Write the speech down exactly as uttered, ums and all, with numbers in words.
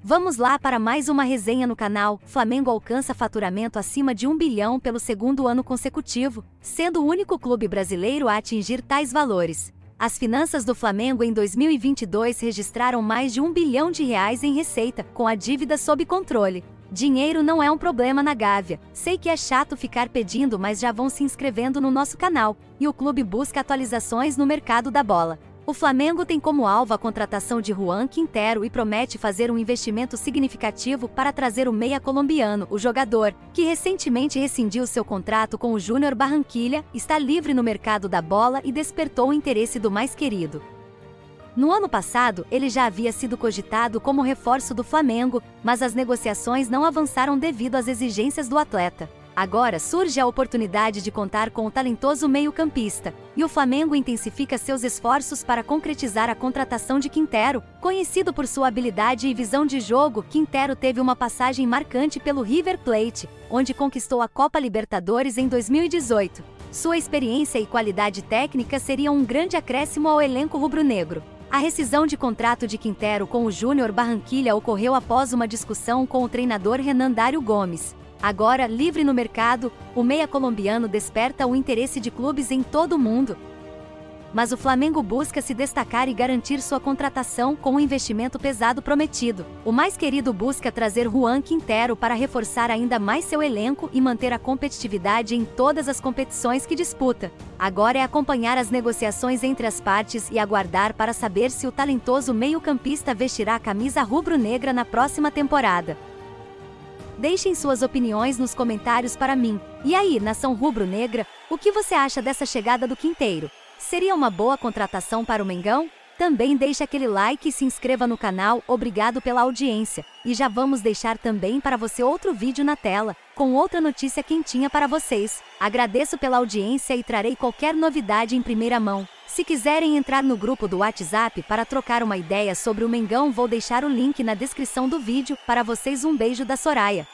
Vamos lá para mais uma resenha no canal. Flamengo alcança faturamento acima de um bilhão pelo segundo ano consecutivo, sendo o único clube brasileiro a atingir tais valores. As finanças do Flamengo em dois mil e vinte e dois registraram mais de um bilhão de reais em receita, com a dívida sob controle. Dinheiro não é um problema na Gávea. Sei que é chato ficar pedindo, mas já vão se inscrevendo no nosso canal, e o clube busca atualizações no mercado da bola. O Flamengo tem como alvo a contratação de Juan Quintero e promete fazer um investimento significativo para trazer o meia colombiano. O jogador, que recentemente rescindiu seu contrato com o Júnior Barranquilla, está livre no mercado da bola e despertou o interesse do mais querido. No ano passado, ele já havia sido cogitado como reforço do Flamengo, mas as negociações não avançaram devido às exigências do atleta. Agora surge a oportunidade de contar com o talentoso meio-campista, e o Flamengo intensifica seus esforços para concretizar a contratação de Quintero. Conhecido por sua habilidade e visão de jogo, Quintero teve uma passagem marcante pelo River Plate, onde conquistou a Copa Libertadores em dois mil e dezoito. Sua experiência e qualidade técnica seriam um grande acréscimo ao elenco rubro-negro. A rescisão de contrato de Quintero com o Júnior Barranquilla ocorreu após uma discussão com o treinador Renan Dário Gomes. Agora, livre no mercado, o meia colombiano desperta o interesse de clubes em todo o mundo. Mas o Flamengo busca se destacar e garantir sua contratação com o investimento pesado prometido. O mais querido busca trazer Juan Quintero para reforçar ainda mais seu elenco e manter a competitividade em todas as competições que disputa. Agora é acompanhar as negociações entre as partes e aguardar para saber se o talentoso meio-campista vestirá a camisa rubro-negra na próxima temporada. Deixem suas opiniões nos comentários para mim. E aí, nação rubro-negra, o que você acha dessa chegada do Quintero? Seria uma boa contratação para o Mengão? Também deixe aquele like e se inscreva no canal. Obrigado pela audiência. E já vamos deixar também para você outro vídeo na tela, com outra notícia quentinha para vocês. Agradeço pela audiência e trarei qualquer novidade em primeira mão. Se quiserem entrar no grupo do WhatsApp para trocar uma ideia sobre o Mengão, vou deixar o link na descrição do vídeo. Para vocês, um beijo da Soraya.